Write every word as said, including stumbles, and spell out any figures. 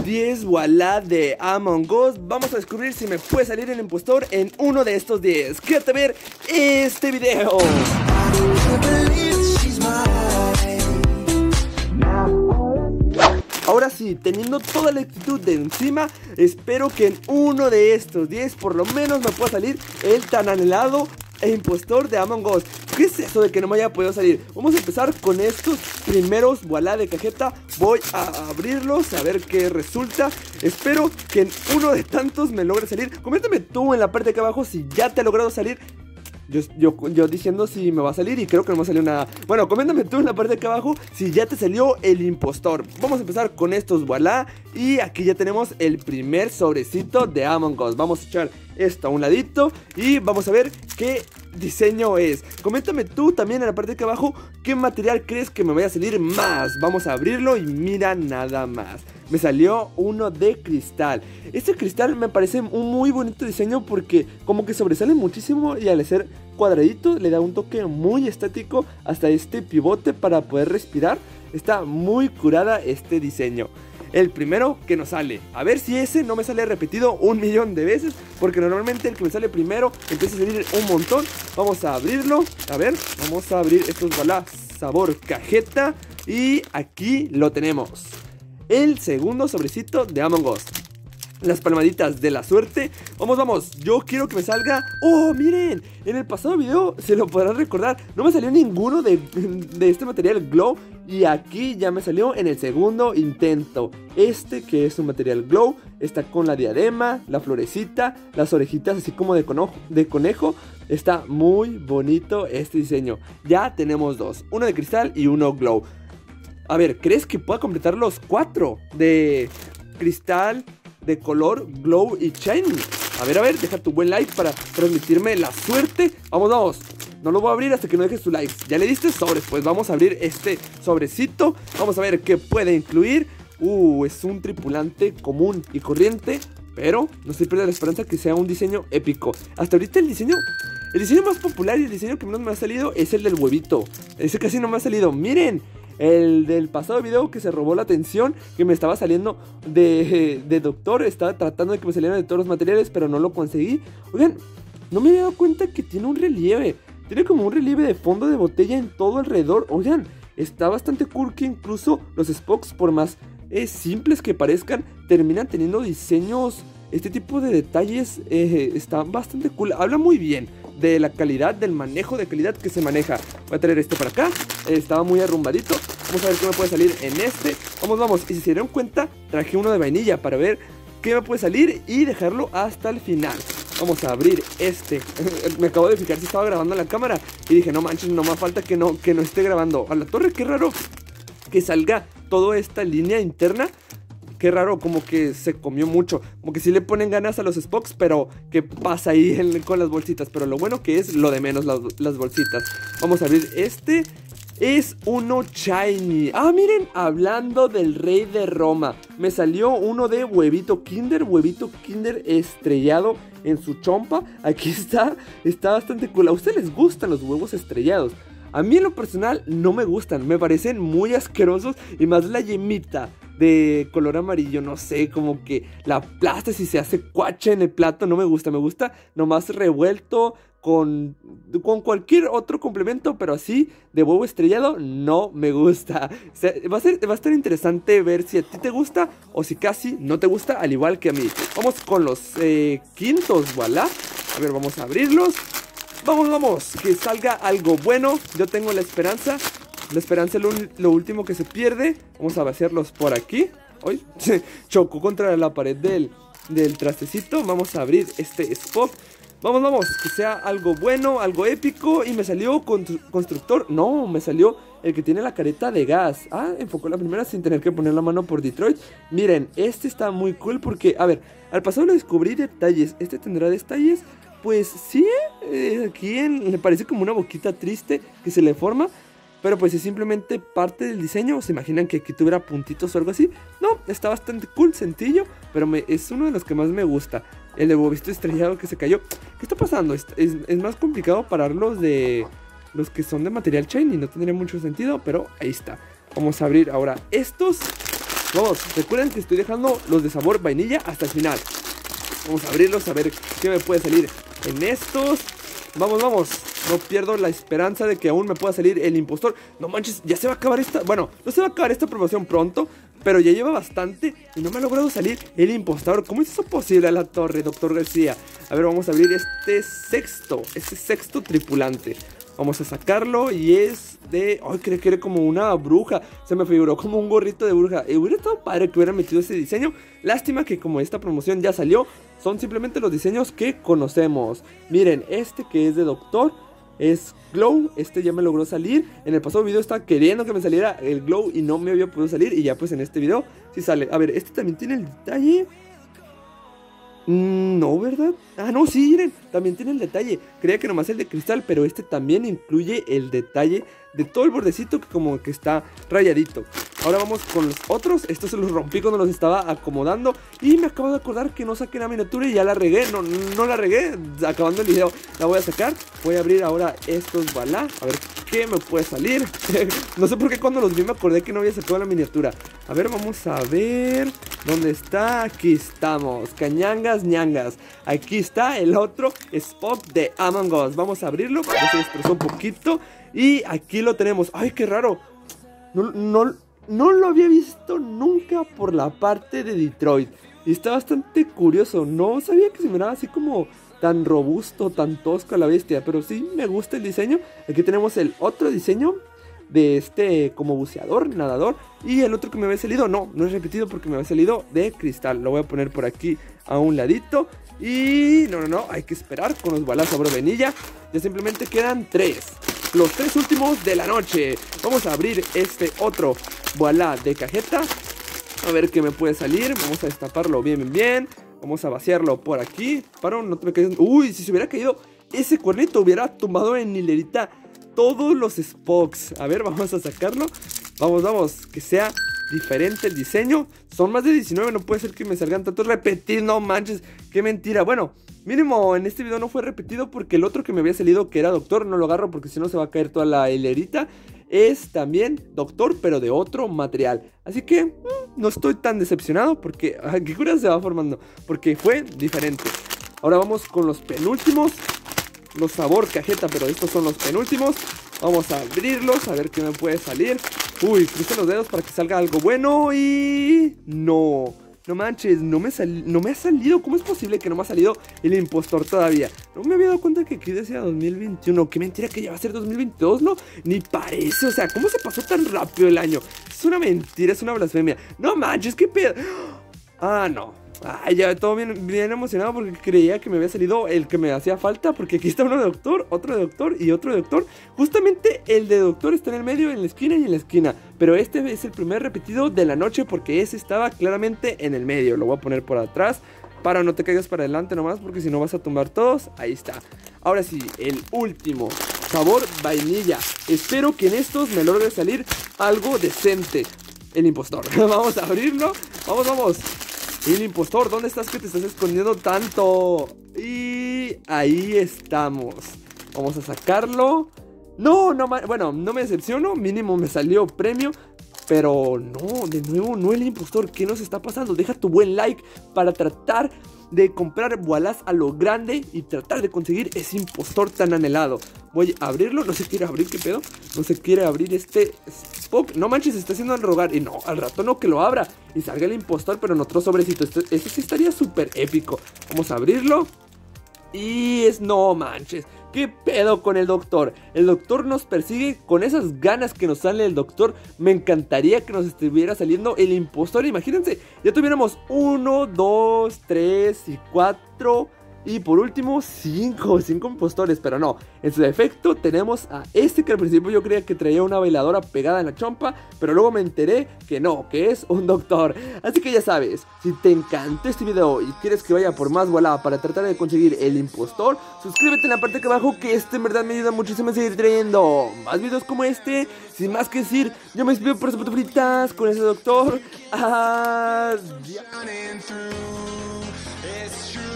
diez Voilà de Among Us. Vamos a descubrir si me puede salir el impostor en uno de estos diez. Quédate a ver este video. Ahora sí, teniendo toda la actitud de encima, espero que en uno de estos diez por lo menos me pueda salir el tan anhelado e impostor de Among Us. ¿Qué es eso de que no me haya podido salir? Vamos a empezar con estos primeros Voilà de cajeta. Voy a abrirlos a ver qué resulta. Espero que en uno de tantos me logre salir. Coméntame tú en la parte de acá abajo si ya te ha logrado salir. Yo, yo, yo diciendo si me va a salir y creo que no me salió nada. Bueno, coméntame tú en la parte de acá abajo si ya te salió el impostor. Vamos a empezar con estos Voilà. Y aquí ya tenemos el primer sobrecito de Among Us. Vamos a echar esto a un ladito y vamos a ver qué diseño es. Coméntame tú también en la parte de acá abajo qué material crees que me vaya a salir más. Vamos a abrirlo y mira nada más. Me salió uno de cristal. Este cristal me parece un muy bonito diseño porque como que sobresale muchísimo y al ser cuadradito le da un toque muy estético hasta este pivote para poder respirar. Está muy curada este diseño. El primero que nos sale, a ver si ese no me sale repetido un millón de veces, porque normalmente el que me sale primero empieza a salir un montón. Vamos a abrirlo, a ver, vamos a abrir estos Voilà sabor cajeta. Y aquí lo tenemos, el segundo sobrecito de Among Us. Las palmaditas de la suerte. Vamos, vamos, yo quiero que me salga. ¡Oh, miren! En el pasado video, se lo podrán recordar, no me salió ninguno de, de este material Glow. Y aquí ya me salió en el segundo intento. Este que es un material Glow, está con la diadema, la florecita, las orejitas así como de conejo, de conejo. Está muy bonito este diseño. Ya tenemos dos, uno de cristal y uno Glow. A ver, ¿crees que pueda completar los cuatro de cristal, de color, Glow y Shiny? A ver, a ver, deja tu buen like para transmitirme la suerte. Vamos, vamos. No lo voy a abrir hasta que no dejes tu like. Ya le diste sobres, pues vamos a abrir este sobrecito. Vamos a ver qué puede incluir. Uh, es un tripulante común y corriente, pero no se pierda la esperanza que sea un diseño épico. Hasta ahorita el diseño, el diseño más popular y el diseño que menos me ha salido es el del huevito. Ese casi no me ha salido, miren. El del pasado video que se robó la atención, que me estaba saliendo de, de doctor. Estaba tratando de que me salieran de todos los materiales, pero no lo conseguí. Oigan, no me había dado cuenta que tiene un relieve. Tiene como un relieve de fondo de botella en todo alrededor. Oigan, está bastante cool que incluso los Spokes, por más eh, simples que parezcan, terminan teniendo diseños. Este tipo de detalles eh, están bastante cool. Habla muy bien de la calidad, del manejo de calidad que se maneja. Voy a traer este para acá. eh, Estaba muy arrumbadito. Vamos a ver qué me puede salir en este. Vamos, vamos. Y si se dieron cuenta, traje uno de vainilla para ver qué me puede salir y dejarlo hasta el final. Vamos a abrir este. Me acabo de fijar si estaba grabando la cámara y dije, no manches, no me falta que no, que no esté grabando. A la torre, qué raro que salga toda esta línea interna. Qué raro, como que se comió mucho. Como que sí le ponen ganas a los Spokes, pero ¿qué pasa ahí en, con las bolsitas? Pero lo bueno que es lo de menos, las, las bolsitas. Vamos a abrir este. Es uno Shiny. Ah, miren, hablando del rey de Roma, me salió uno de huevito Kinder. Huevito Kinder estrellado en su chompa. Aquí está, está bastante cool. ¿A ustedes les gustan los huevos estrellados? A mí en lo personal no me gustan, me parecen muy asquerosos. Y más la yemita de color amarillo, no sé, como que la aplastas y se hace cuacha en el plato. No me gusta, me gusta nomás revuelto con, con cualquier otro complemento, pero así de huevo estrellado no me gusta. O sea, va a ser, va a estar interesante ver si a ti te gusta o si casi no te gusta, al igual que a mí. Vamos con los eh, quintos Voilà. A ver, vamos a abrirlos. Vamos, vamos, que salga algo bueno. Yo tengo la esperanza. La esperanza es lo, lo último que se pierde. Vamos a vaciarlos por aquí. Hoy chocó contra la pared del, del trastecito. Vamos a abrir este spot. Vamos, vamos, que sea algo bueno, algo épico. Y me salió constructor. No, me salió el que tiene la careta de gas. Ah, enfocó la primera sin tener que poner la mano por Detroit. Miren, este está muy cool porque, a ver, al pasado le descubrí detalles. Este tendrá detalles. Pues sí, eh, aquí en, le parece como una boquita triste que se le forma. Pero pues es simplemente parte del diseño. ¿Se imaginan que aquí tuviera puntitos o algo así? No, está bastante cool, sencillo. Pero me, es uno de los que más me gusta. El de huevito estrellado que se cayó. ¿Qué está pasando? Es, es, es más complicado pararlos de los que son de material Shiny. No tendría mucho sentido, pero ahí está. Vamos a abrir ahora estos. Vamos, recuerden que estoy dejando los de sabor vainilla hasta el final. Vamos a abrirlos a ver qué me puede salir en estos. Vamos, vamos. No pierdo la esperanza de que aún me pueda salir el impostor. No manches, ya se va a acabar esta... Bueno, no se va a acabar esta promoción pronto, pero ya lleva bastante y no me ha logrado salir el impostor. ¿Cómo es eso posible a la torre, doctor García? A ver, vamos a abrir este sexto, este sexto tripulante. Vamos a sacarlo y es de... Ay, creo que era como una bruja. Se me figuró como un gorrito de bruja. Y hubiera estado padre que hubiera metido ese diseño. Lástima que como esta promoción ya salió, son simplemente los diseños que conocemos. Miren, este que es de doctor es Glow, este ya me logró salir. En el pasado video estaba queriendo que me saliera el Glow y no me había podido salir. Y ya pues en este video sí sale. A ver, este también tiene el detalle. Mm, no, ¿verdad? Ah, no, sí, miren, también tiene el detalle. Creía que nomás el de cristal, pero este también incluye el detalle de todo el bordecito que como que está rayadito. Ahora vamos con los otros. Estos se los rompí cuando los estaba acomodando y me acabo de acordar que no saqué la miniatura y ya la regué. No, no la regué, acabando el video la voy a sacar. Voy a abrir ahora estos balá, a ver qué me puede salir. No sé por qué cuando los vi me acordé que no había sacado la miniatura. A ver, vamos a ver dónde está. Aquí estamos, cañangas, ñangas. Aquí está el otro Spock de Among Us. Vamos a abrirlo, para que se expresó un poquito. Y aquí lo tenemos. Ay, qué raro. No, no, no lo había visto nunca por la parte de Detroit. Y está bastante curioso. No sabía que se miraba así como tan robusto, tan tosco a la bestia. Pero sí me gusta el diseño. Aquí tenemos el otro diseño de este como buceador, nadador. Y el otro que me había salido, no, no es repetido porque me había salido de cristal. Lo voy a poner por aquí a un ladito. Y no, no, no, hay que esperar con los balazos sobre vainilla. Ya simplemente quedan tres. Los tres últimos de la noche. Vamos a abrir este otro voilá de cajeta. A ver qué me puede salir. Vamos a destaparlo bien, bien, bien. Vamos a vaciarlo por aquí. Para no te me caigas. Uy, si se hubiera caído ese cuernito, hubiera tumbado en hilerita todos los Spocks. A ver, vamos a sacarlo. Vamos, vamos, que sea diferente el diseño. Son más de diecinueve, no puede ser que me salgan tantos repetidos. No manches, qué mentira. Bueno, mínimo en este video no fue repetido porque el otro que me había salido, que era doctor, no lo agarro porque si no se va a caer toda la hilerita. Es también doctor, pero de otro material. Así que mmm, no estoy tan decepcionado porque... Ay, qué cura se va formando, porque fue diferente. Ahora vamos con los penúltimos. Los sabor cajeta, pero estos son los penúltimos. Vamos a abrirlos, a ver qué me puede salir. Uy, crucé los dedos para que salga algo bueno y... No, no manches, no me, sal... no me ha salido. ¿Cómo es posible que no me ha salido el impostor todavía? No me había dado cuenta que aquí decía dos mil veintiuno. Qué mentira que ya va a ser dos mil veintidós, ¿no? Ni parece, o sea, ¿cómo se pasó tan rápido el año? Es una mentira, es una blasfemia. No manches, qué pedo. Ah, no. Ay, ya todo bien, bien emocionado porque creía que me había salido el que me hacía falta. Porque aquí está uno de doctor, otro de doctor y otro de doctor. Justamente el de doctor está en el medio, en la esquina y en la esquina. Pero este es el primer repetido de la noche porque ese estaba claramente en el medio. Lo voy a poner por atrás para no te caigas para adelante nomás, porque si no vas a tumbar todos. Ahí está. Ahora sí, el último, sabor vainilla. Espero que en estos me logre salir algo decente. El impostor. Vamos a abrirlo. Vamos, vamos. El impostor, ¿dónde estás que te estás escondiendo tanto? Y ahí estamos. Vamos a sacarlo. No, no, bueno, no me decepciono. Mínimo me salió premio. Pero no, de nuevo, no el impostor. ¿Qué nos está pasando? Deja tu buen like para tratar de comprar voilás a lo grande y tratar de conseguir ese impostor tan anhelado. Voy a abrirlo, no se quiere abrir, ¿qué pedo? No se quiere abrir este Spock. No manches, se está haciendo al rogar. Y no, al rato no que lo abra y salga el impostor, pero en otro sobrecito. Este, este sí estaría súper épico. Vamos a abrirlo. Y es, no manches, ¿qué pedo con el doctor? El doctor nos persigue con esas ganas que nos sale el doctor. Me encantaría que nos estuviera saliendo el impostor. Imagínense, ya tuviéramos uno, dos, tres y cuatro. Y por último, cinco, cinco impostores. Pero no, en su defecto tenemos a este que al principio yo creía que traía una bailadora pegada en la chompa, pero luego me enteré que no, que es un doctor. Así que ya sabes, si te encantó este video y quieres que vaya por más voilá para tratar de conseguir el impostor, suscríbete en la parte de abajo, que este en verdad me ayuda muchísimo a seguir trayendo más videos como este. Sin más que decir, yo me despido por esas fotos fritas con ese doctor. Adiós.